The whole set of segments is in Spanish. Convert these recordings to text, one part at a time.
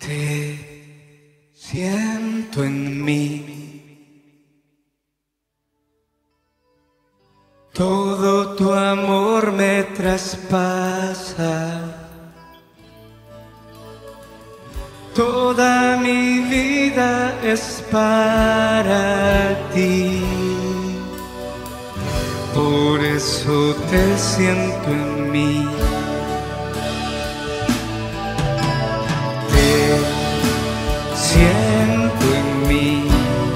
Te siento en mí, todo tu amor me traspasa, toda mi vida es para ti, por eso te siento en mí. Siento en mí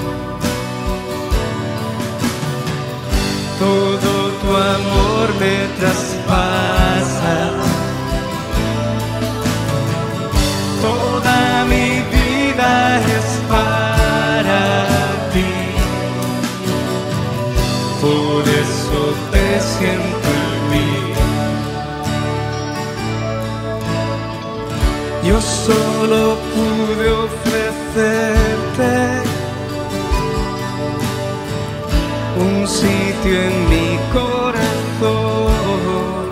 todo tu amor me traspasa, toda mi vida es para ti, por eso te siento en mí. Yo solo pude ofrecerte un sitio en mi corazón,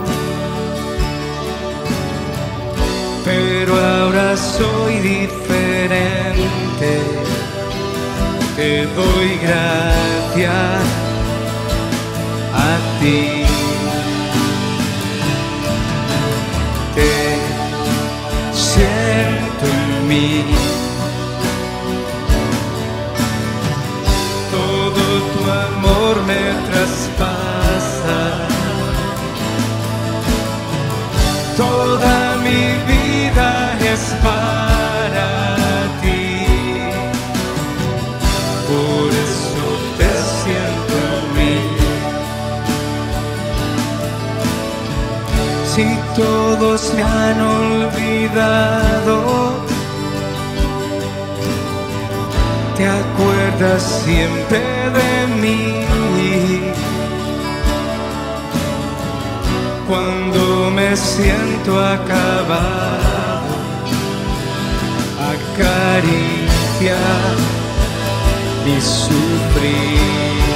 pero ahora soy diferente. Te doy gracias a ti. Siento en mí todo tu amor me traspasa, toda mi vida es para ti, por eso te siento en mí. Si todos me han olvidado, te acuerdas siempre de mí. Cuando me siento acabado, acaricia mi sufrir.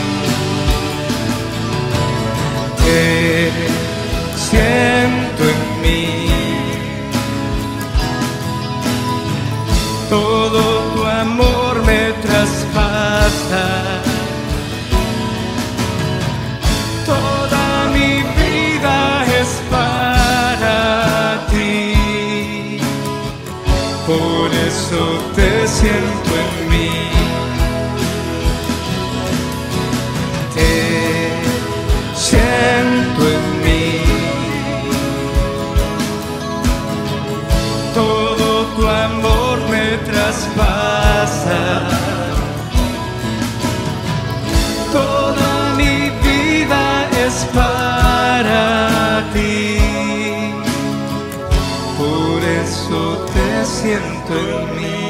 Te siento en mí todo tu amor me traspasa, toda mi vida es para ti, por eso te siento en mí. Te siento en mí todo tu amor me traspasa, toda mi vida es para ti, por eso te siento en mí.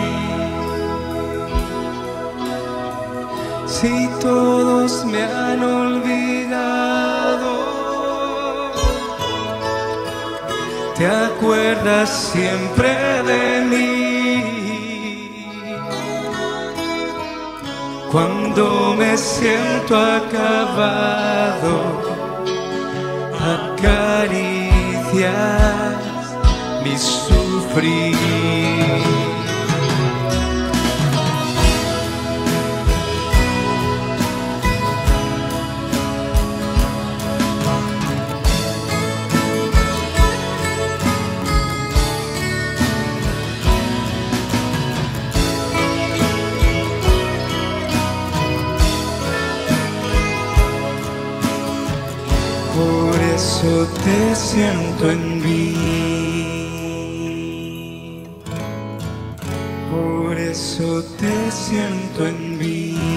Si todos me han olvidado, te acuerdas siempre de mí. Cuando me siento acabado, acaricias mi sufrir. Por eso te siento en mí, por eso te siento en mí.